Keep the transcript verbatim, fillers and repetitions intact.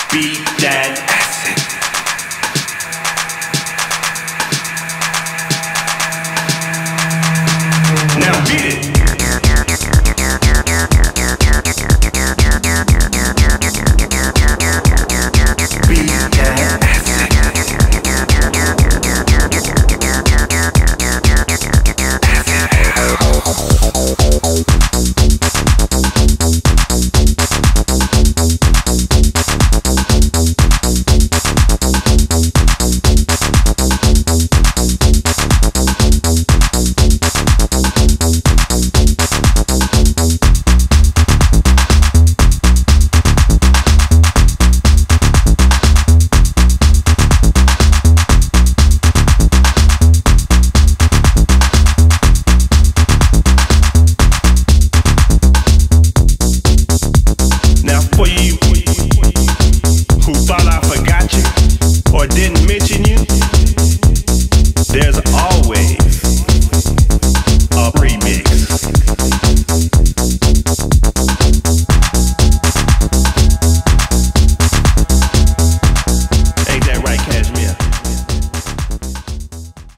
Beat that acid. Now beat it. Beat that acid. For you who thought I forgot you or didn't mention you,